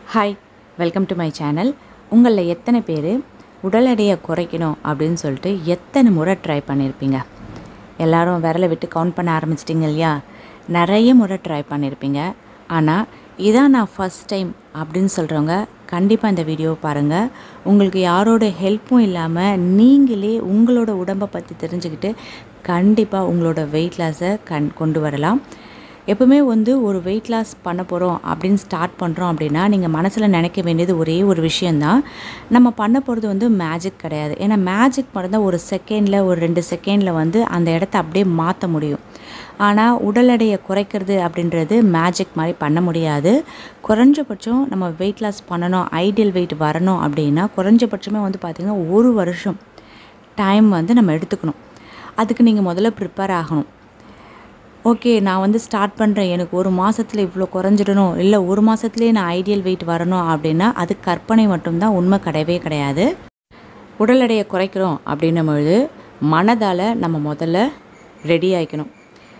Hi, welcome to my channel. உங்களில் எத்தனை பேர் உடல் எடையை குறைக்கணும் அப்படின்னு சொல்லிட்டு எத்தனை முறை ட்ரை பண்ணியிருப்பீங்க? எல்லோரும் விரலை விட்டு கவுண்ட் பண்ண ஆரம்பிச்சிட்டிங்க இல்லையா? நிறைய முறை ட்ரை பண்ணியிருப்பீங்க. ஆனால் இதான் நான் ஃபஸ்ட் டைம் அப்படின்னு சொல்கிறவங்க கண்டிப்பாக இந்த வீடியோவை பாருங்கள். உங்களுக்கு யாரோட ஹெல்ப்பும் இல்லாமல் நீங்களே உங்களோட உடம்பை பற்றி தெரிஞ்சுக்கிட்டு கண்டிப்பாக உங்களோட வெயிட் லாஸை கொண்டு வரலாம். எப்போவுமே ஒரு வெயிட் லாஸ் பண்ண போகிறோம் அப்படின்னு ஸ்டார்ட் பண்ணுறோம் அப்படின்னா நீங்கள் மனசில் நினைக்க வேண்டியது ஒரே ஒரு விஷயந்தான். நம்ம பண்ண போகிறது மேஜிக் கிடையாது. ஏன்னா மேஜிக் மட்டும்தான் ஒரு செகண்டில் ஒரு 2 செகண்டில் அந்த இடத்த அப்படியே மாற்ற முடியும். ஆனால் உடல் எடையை குறைக்கிறது அப்படின்றது மேஜிக் மாதிரி பண்ண முடியாது. குறைஞ்சபட்சம் நம்ம வெயிட் லாஸ் பண்ணணும், ஐடியல் வெயிட் வரணும் அப்படின்னா குறைஞ்சபட்சமே பார்த்திங்கன்னா 1 வருஷம் டைம் நம்ம எடுத்துக்கணும். அதுக்கு நீங்கள் முதல்ல ப்ரிப்பேர் ஆகணும். ஓகே, நான் ஸ்டார்ட் பண்ணுறேன், எனக்கு 1 மாதத்தில் இவ்வளோ குறைஞ்சிடணும், இல்லை 1 மாதத்துலேயே நான் ஐடியல் வெயிட் வரணும் அப்படின்னா அது கற்பனை மட்டும்தான், உண்மை கிடையவே கிடையாது. உடல் எடையை குறைக்கிறோம் அப்படின்னும் பொழுது மனதால் நம்ம முதல்ல ரெடி ஆகிக்கணும்.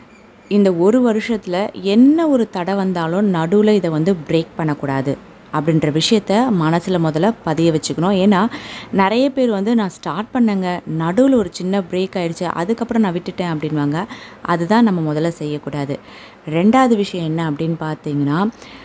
இந்த 1 வருஷத்தில் என்ன ஒரு தடை வந்தாலும் நடுவில் இதை பிரேக் பண்ணக்கூடாது அப்படின்ற விஷயத்த மனசில் முதல்ல பதிய வச்சுக்கணும். ஏன்னா நிறைய பேர் நான் ஸ்டார்ட் பண்ணேங்க, நடுவில் ஒரு சின்ன பிரேக் ஆகிடுச்சு, அதுக்கப்புறம் நான் விட்டுட்டேன் அப்படின்வாங்க. அதுதான் நம்ம முதல்ல செய்யக்கூடாது. 2வது விஷயம் என்ன அப்படின்னு பார்த்தீங்கன்னா,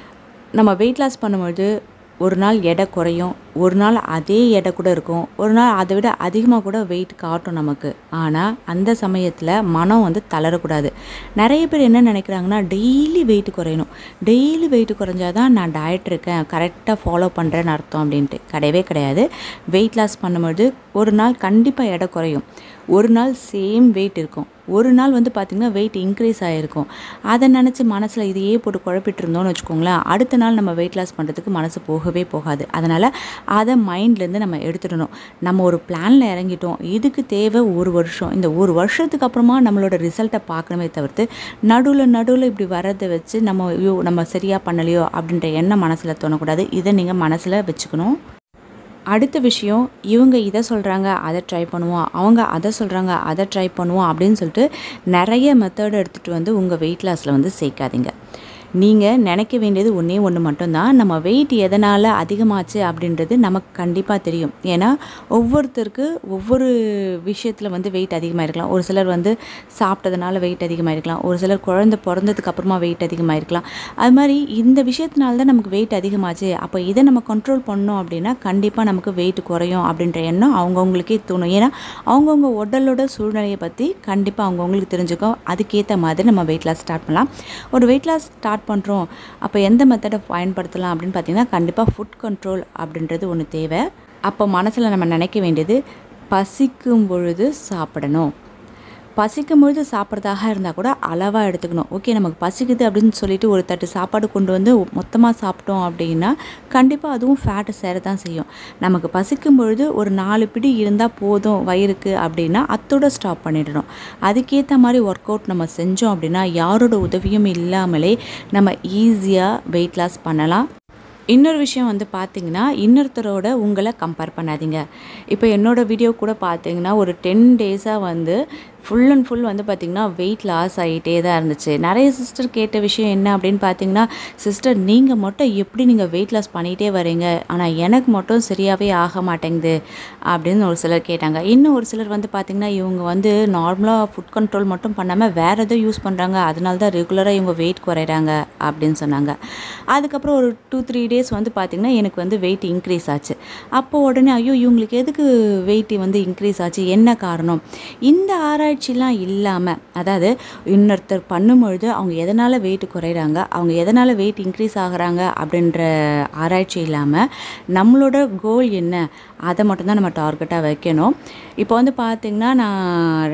நம்ம வெயிட் லாஸ் பண்ணும்பொழுது ஒரு நாள் எடை குறையும், ஒரு நாள் அதே எடை கூட இருக்கும், ஒரு நாள் அதை விட அதிகமாக கூட வெயிட் காட்டும் நமக்கு. ஆனால் அந்த சமயத்தில் மனம் தளரக்கூடாது. நிறைய பேர் என்ன நினைக்கிறாங்கன்னா, டெய்லி வெயிட் குறையணும், டெய்லி வெயிட் குறைஞ்சாதான் நான் டயட் இருக்கேன், கரெக்டாக ஃபாலோ பண்ணுறேன்னு அர்த்தம் அப்படின்ட்டு. கிடையவே கிடையாது. வெயிட் லாஸ் பண்ணும்பொழுது ஒரு நாள் கண்டிப்பாக எடை குறையும், ஒரு நாள் சேம் வெயிட் இருக்கும், ஒரு நாள் பார்த்திங்கன்னா வெயிட் இன்க்ரீஸ் ஆகிருக்கும். அதை நினச்சி மனசில் இதையே போட்டு குழப்பிட்டு இருந்தோம்னு வச்சுக்கோங்களேன், அடுத்த நாள் நம்ம வெயிட் லாஸ் பண்ணுறதுக்கு மனசு போகவே போகாது. அதனால் அதை மைண்ட்லேருந்து நம்ம எடுத்துடணும். நம்ம ஒரு பிளானில் இறங்கிட்டோம், இதுக்கு தேவை 1 வருஷம். இந்த 1 வருஷத்துக்கு அப்புறமா நம்மளோட ரிசல்ட்டை பார்க்கணுமே தவிர்த்து நடுவில் இப்படி வர்றதை வச்சு நம்ம சரியாக பண்ணலையோ அப்படின்ற எண்ணம் மனசில் தோணக்கூடாது. இதை நீங்கள் மனசில் வச்சுக்கணும். அடுத்த விஷயம், இவங்க இதை சொல்கிறாங்க அதை ட்ரை பண்ணுவோம், அவங்க அதை சொல்கிறாங்க அதை ட்ரை பண்ணுவோம் அப்படின்னு சொல்லிட்டு நிறைய மெத்தட் எடுத்துகிட்டு உங்கள் வெயிட் லாஸில் சேர்க்காதீங்க. நீங்கள் நினைக்க வேண்டியது ஒன்றே ஒன்று மட்டும்தான், நம்ம வெயிட் எதனால் அதிகமாச்சு அப்படின்றது நமக்கு கண்டிப்பாக தெரியும். ஏன்னா ஒவ்வொருத்தருக்கு ஒவ்வொரு விஷயத்தில் வெயிட் அதிகமாக இருக்கலாம். ஒரு சிலர் சாப்பிட்டதுனால வெயிட் அதிகமாக இருக்கலாம், ஒரு சிலர் குழந்தை பிறந்ததுக்கு அப்புறமா வெயிட் அதிகமாக இருக்கலாம். அது மாதிரி இந்த விஷயத்தினால தான் நமக்கு வெயிட் அதிகமாச்சு, அப்போ இதை நம்ம கண்ட்ரோல் பண்ணோம் அப்படின்னா கண்டிப்பாக நமக்கு வெயிட் குறையும் அப்படின்ற எண்ணம் அவங்கவுங்களுக்கே தோணும். ஏன்னா அவங்கவுங்க உடலோட சூழ்நிலையை பற்றி கண்டிப்பாக அவங்கவுங்களுக்கு தெரிஞ்சுக்கும். அதுக்கேற்ற மாதிரி நம்ம வெயிட் லாஸ் ஸ்டார்ட் பண்ணலாம். ஒரு வெயிட் லாஸ் ஸ்டார்ட் பண்ணுறோம், அப்போ எந்த மெத்தடை பயன்படுத்தலாம் அப்படின்னு பார்த்தீங்கன்னா கண்டிப்பாக ஃபுட் கண்ட்ரோல் அப்படின்றது ஒன்று தேவை. அப்போ மனசில் நம்ம நினைக்க வேண்டியது, பசிக்கும் பொழுது சாப்பிடணும். பசிக்கும் பொழுது சாப்பிட்றதாக இருந்தால் கூட அளவாக எடுத்துக்கணும். ஓகே, நமக்கு பசிக்குது அப்படின்னு சொல்லிட்டு ஒரு தட்டு சாப்பாடு கொண்டு மொத்தமாக சாப்பிட்டோம் அப்படின்னா கண்டிப்பாக அதுவும் ஃபேட்டு சேர தான் செய்யும். நமக்கு பசிக்கும் பொழுது ஒரு 4 பிடி இருந்தால் போதும் வயிறுக்கு அப்படின்னா அத்தோட ஸ்டாப் பண்ணிடணும். அதுக்கேற்ற மாதிரி ஒர்க் அவுட் நம்ம செஞ்சோம் அப்படின்னா யாரோட உதவியும் இல்லாமலே நம்ம ஈஸியாக வெயிட் லாஸ் பண்ணலாம். இன்னொரு விஷயம் பார்த்திங்கன்னா, இன்னொருத்தரோட உங்களை கம்பேர் பண்ணாதீங்க. இப்போ என்னோடய வீடியோ கூட பார்த்திங்கன்னா ஒரு 10 டேஸாக ஃபுல் அண்ட் ஃபுல் பார்த்திங்கன்னா வெயிட் லாஸ் ஆகிட்டே தான் இருந்துச்சு. நிறைய சிஸ்டர் கேட்ட விஷயம் என்ன அப்படின்னு பார்த்தீங்கன்னா, சிஸ்டர் நீங்கள் மட்டும் எப்படி நீங்கள் வெயிட் லாஸ் பண்ணிகிட்டே வரீங்க, ஆனால் எனக்கு மட்டும் சரியாகவே ஆக மாட்டேங்குது அப்படின்னு ஒரு சிலர் கேட்டாங்க. இன்னும் ஒரு சிலர் பார்த்திங்கன்னா, இவங்க நார்மலாக ஃபுட் கண்ட்ரோல் மட்டும் பண்ணாமல் வேறு எதோ யூஸ் பண்ணுறாங்க, அதனால தான் ரெகுலராக இவங்க வெயிட் குறையிறாங்க அப்படின்னு சொன்னாங்க. அதுக்கப்புறம் ஒரு 2-3 டேஸ் பார்த்திங்கன்னா எனக்கு வெயிட் இன்க்ரீஸ் ஆச்சு. அப்போ உடனே ஐயோ இவங்களுக்கு எதுக்கு வெயிட் இன்க்ரீஸ் ஆச்சு, என்ன காரணம்? இந்த ஆராய்ச்சிலாம் இல்லாமல், அதாவது இன்னொருத்தர் பண்ணும்பொழுது அவங்க எதனால் வெயிட் குறையிறாங்க, அவங்க எதனால் வெயிட் இன்க்ரீஸ் ஆகுறாங்க அப்படின்ற ஆராய்ச்சி இல்லாமல் நம்மளோட கோல் என்ன அதை மட்டும்தான் நம்ம டார்கெட்டாக வைக்கணும். இப்போ பார்த்திங்கன்னா நான்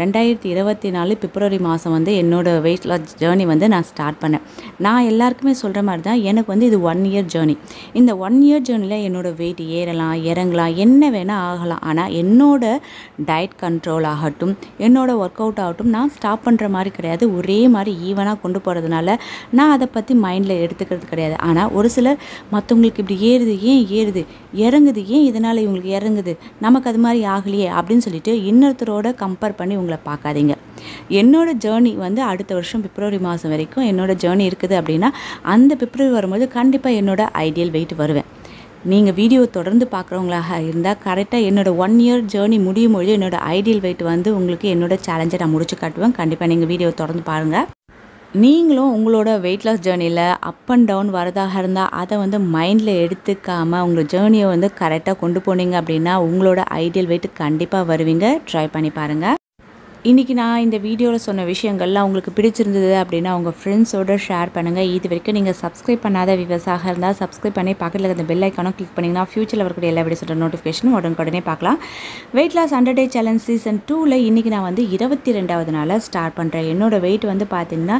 2024 பிப்ரவரி மாதம் என்னோடய வெயிட் லாஸ் ஜேர்னி நான் ஸ்டார்ட் பண்ணேன். நான் எல்லாருக்குமே சொல்கிற மாதிரி தான், எனக்கு இது 1 இயர் ஜேர்னி. இந்த 1 இயர் ஜேர்னியில் என்னோடய வெயிட் ஏறலாம் இறங்கலாம் என்ன வேணால் ஆகலாம். ஆனால் என்னோடய டயட் கண்ட்ரோல் ஆகட்டும், என்னோடய ஒர்க் அவுட் ஆகட்டும் நான் ஸ்டாப் பண்ணுற மாதிரி கிடையாது. ஒரே மாதிரி ஈவனாக கொண்டு போகிறதுனால நான் அதை பற்றி மைண்டில் எடுத்துக்கிறது கிடையாது. ஆனால் ஒரு சிலர் மற்றவங்களுக்கு இப்படி ஏறுது, ஏன் ஏறுது, இறங்குது, ஏன் இதனால் இவங்களுக்கு இறங்குது, நமக்கு அது மாதிரி ஆகலையே அப்படின்னு சொல்லிட்டு இன்னொருத்தரோட கம்பேர் பண்ணி உங்களை பார்க்காதீங்க. என்னோட ஜேர்னி அடுத்த வருஷம் பிப்ரவரி மாதம் வரைக்கும் என்னோட ஜேர்னி இருக்குது அப்படின்னா அந்த பிப்ரவரி வரும்போது கண்டிப்பாக என்னோட ஐடியல் வெயிட் வருவேன். நீங்கள் வீடியோ தொடர்ந்து பார்க்குறவங்களாக இருந்தால் கரெக்டாக என்னோடய 1 இயர் ஜேர்னி முடியும் பொழுது என்னோடய ஐடியல் வெயிட் வந்து உங்களுக்கு என்னோடய சேலஞ்சை நான் முடிச்சு காட்டுவேன். கண்டிப்பாக நீங்கள் வீடியோ தொடர்ந்து பாருங்கள். நீங்களும் உங்களோட வெயிட் லாஸ் ஜேர்னியில் அப் அண்ட் டவுன் வரதாக இருந்தால் அதை வந்து மைண்டில் எடுத்துக்காமல் உங்கள் ஜேர்னியை வந்து கரெக்டாக கொண்டு போனீங்க அப்படின்னா உங்களோட ஐடியல் வெயிட் கண்டிப்பாக வருவீங்க. ட்ரை பண்ணி பாருங்கள். இன்றைக்கி நான் இந்த வீடியோவில் சொன்ன விஷயங்கள்லாம் உங்களுக்கு பிடிச்சிருந்தது அப்படின்னா உங்கள் ஃப்ரெண்ட்ஸோடு ஷேர் பண்ணுங்கள். இது வரைக்கும் நீங்கள் சப்ஸ்கிரைப் பண்ணாத விவசாக இருந்தால் சப்ஸ்கிரைப் பண்ணி பக்கத்தில் இருக்கிற பெல் ஐக்கானும் கிளிக் பண்ணிங்கன்னா ஃபியூச்சரில் வரக்கூடிய எல்லா வீடியோஸோட நோட்டிஃபிகேஷனும் உடனே பார்க்கலாம். Weight loss 100 day challenge season 2ல் இன்றைக்கி நான் வந்து 22வது நாளில் ஸ்டார்ட் பண்ணுறேன். என்னோடய வெயிட் வந்து பார்த்திங்கன்னா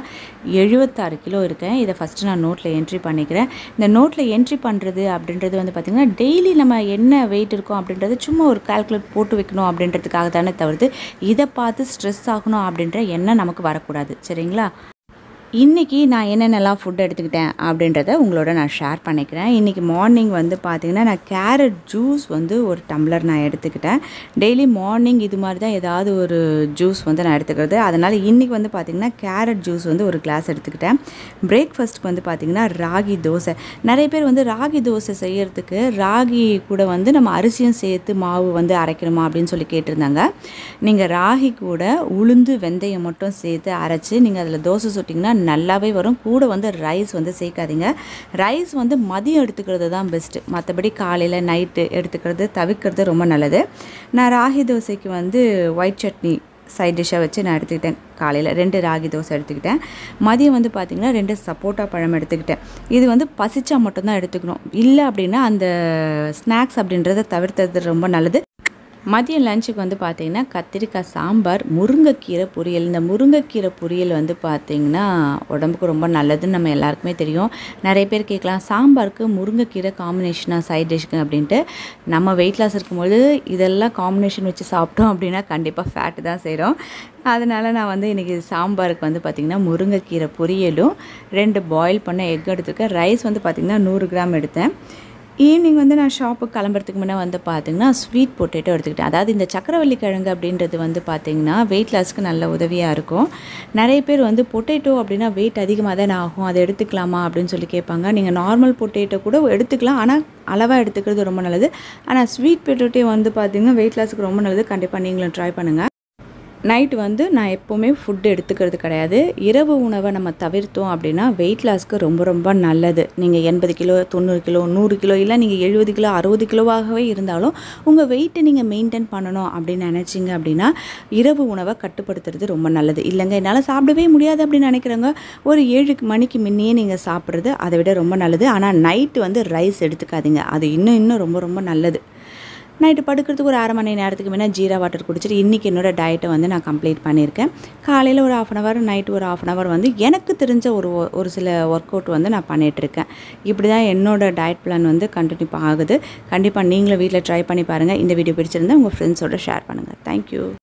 76 கிலோ இருக்கேன். இதை ஃபஸ்ட்டு நான் நோட்டில் என்ட்ரி பண்ணிக்கிறேன். இந்த நோட்டில் என்ட்ரி பண்ணுறது அப்படின்றது வந்து பார்த்திங்கன்னா டெய்லி நம்ம என்ன வெயிட் இருக்கோம் அப்படின்றது சும்மா ஒரு கால்குலேட் போட்டு வைக்கணும் அப்படின்றதுக்காக தானே தவிர்த்து இதை பார்த்து ஸ்ட்ரெஸ் ஆகணும் அப்படின்ற எண்ணம் நமக்கு வரக்கூடாது. சரிங்களா? இன்றைக்கி நான் என்னென்னலாம் ஃபுட் எடுத்துக்கிட்டேன் அப்படின்றத உங்களோட நான் ஷேர் பண்ணிக்கிறேன். இன்றைக்கி மார்னிங் வந்து பார்த்திங்கன்னா நான் கேரட் ஜூஸ் வந்து ஒரு டம்ளர் நான் எடுத்துக்கிட்டேன். டெய்லி மார்னிங் இது மாதிரி தான் ஏதாவது ஒரு ஜூஸ் வந்து நான் எடுத்துக்கிறது. அதனால் இன்றைக்கி வந்து பார்த்திங்கன்னா கேரட் ஜூஸ் வந்து ஒரு கிளாஸ் எடுத்துக்கிட்டேன். பிரேக்ஃபாஸ்ட்டுக்கு வந்து பார்த்திங்கன்னா ராகி தோசை. நிறைய பேர் வந்து ராகி தோசை செய்கிறதுக்கு ராகி கூட வந்து நம்ம அரிசியும் சேர்த்து மாவு வந்து அரைக்கணுமா அப்படின்னு சொல்லி கேட்டிருந்தாங்க. நீங்கள் ராகி கூட உளுந்து வெந்தயம் மட்டும் சேர்த்து அரைச்சி நீங்கள் அதில் தோசை சுட்டிங்கன்னா நல்லாவே வரும். கூட வந்து ரைஸ் வந்து சேர்க்காதீங்க. ரைஸ் வந்து மதியம் எடுத்துக்கிறது தான் பெஸ்ட்டு. மற்றபடி காலையில் நைட்டு எடுத்துக்கிறது தவிர்க்கிறது ரொம்ப நல்லது. நான் ராகி தோசைக்கு வந்து ஒயிட் சட்னி சைட் டிஷ்ஷாக வச்சு நான் எடுத்துக்கிட்டேன். காலையில் 2 ராகி தோசை எடுத்துக்கிட்டேன். மதியம் வந்து பார்த்திங்கன்னா 2 சப்போட்டா பழம் எடுத்துக்கிட்டேன். இது வந்து பசிச்சா மட்டும்தான் எடுத்துக்கணும். இல்லை அப்படின்னா அந்த ஸ்நாக்ஸ் அப்படின்றத தவிர்த்தது ரொம்ப நல்லது. மதியம் லஞ்சுக்கு வந்து பார்த்திங்கன்னா கத்திரிக்காய் சாம்பார், முருங்கைக்கீரை பொரியல். இந்த முருங்கைக்கீரை பொரியல் வந்து பார்த்திங்கன்னா உடம்புக்கு ரொம்ப நல்லதுன்னு நம்ம எல்லாருக்குமே தெரியும். நிறைய பேர் கேட்கலாம் சாம்பாருக்கு முருங்கைக்கீரை காம்பினேஷனாக சைட் டிஷ்க்கு அப்படின்ட்டு. நம்ம வெயிட் லாஸ் இருக்கும்போது இதெல்லாம் காம்பினேஷன் வச்சு சாப்பிட்டோம் அப்படின்னா கண்டிப்பாக ஃபேட்டு தான் செய்கிறோம். அதனால் நான் வந்து இன்றைக்கி சாம்பாருக்கு வந்து பார்த்திங்கன்னா முருங்கைக்கீரை பொரியலும் 2 பாயில் பண்ண எக் எடுத்துருக்கேன். ரைஸ் வந்து பார்த்திங்கன்னா 100 கிராம் எடுத்தேன். ஈவினிங் வந்து நான் ஷாப்புக்கு கிளம்புறதுக்கு முன்னே வந்து பார்த்திங்கன்னா ஸ்வீட் பொட்டேட்டோ எடுத்துக்கிட்டேன். அதாவது இந்த சக்கரவள்ளி கிழங்கு அப்படின்றது வந்து பார்த்திங்கன்னா வெயிட் லாஸ்க்கு நல்ல உதவியாக இருக்கும். நிறைய பேர் வந்து பொட்டேட்டோ அப்படின்னா வெயிட் அதிகமாக தானே ஆகும், அதை எடுத்துக்கலாமா அப்படின்னு சொல்லி கேட்பாங்க. நீங்கள் நார்மல் பொட்டேட்டோ கூட எடுத்துக்கலாம், ஆனால் அளவாக எடுத்துக்கிறது ரொம்ப நல்லது. ஆனால் ஸ்வீட் பொட்டேட்டோ வந்து பார்த்திங்கன்னா வெயிட் லாஸ்க்கு ரொம்ப நல்லது. கண்டிப்பாக நீங்களும் ட்ரை பண்ணுங்கள். நைட்டு வந்து நான் எப்போவுமே ஃபுட்டு எடுத்துக்கிறது கிடையாது. இரவு உணவை நம்ம தவிர்த்தோம் அப்படின்னா வெயிட் லாஸ்க்கு ரொம்ப ரொம்ப நல்லது. நீங்கள் 80 கிலோ 90 கிலோ 100 கிலோ இல்லை நீங்கள் 70 கிலோ 60 கிலோவாகவே இருந்தாலும் உங்கள் வெயிட்டை நீங்கள் மெயின்டைன் பண்ணணும் அப்படின்னு நினச்சிங்க அப்படின்னா இரவு உணவை கட்டுப்படுத்துறது ரொம்ப நல்லது. இல்லைங்க என்னால் சாப்பிடவே முடியாது அப்படின்னு நினைக்கிறவங்க ஒரு 7 மணிக்கு முன்னையே நீங்கள் சாப்பிட்றது அதை விட ரொம்ப நல்லது. ஆனால் நைட்டு வந்து ரைஸ் எடுத்துக்காதீங்க. அது இன்னும் ரொம்ப ரொம்ப நல்லது. நைட்டு படுக்கிறதுக்கு ஒரு 1/2 மணி நேரத்துக்கு முன்னே ஜீரா வாட்டர் குடிச்சிட்டு இன்றைக்கி என்னோடய டயட்டை வந்து நான் கம்ப்ளீட் பண்ணியிருக்கேன். காலையில் ஒரு 1/2 ஹவர், நைட்டு ஒரு 1/2 ஹவர் வந்து எனக்கு தெரிஞ்ச ஒரு சில ஒர்க் அவுட் வந்து நான் பண்ணிகிட்ருக்கேன். இப்படி தான் என்னோடய டயட் பிளான் வந்து கண்டினியூ ஆகுது. கண்டிப்பாக நீங்களும் வீட்டில் ட்ரை பண்ணி பாருங்கள். இந்த வீடியோ பிடிச்சிருந்தா உங்கள் ஃப்ரெண்ட்ஸோடு ஷேர் பண்ணுங்கள். தேங்க்யூ.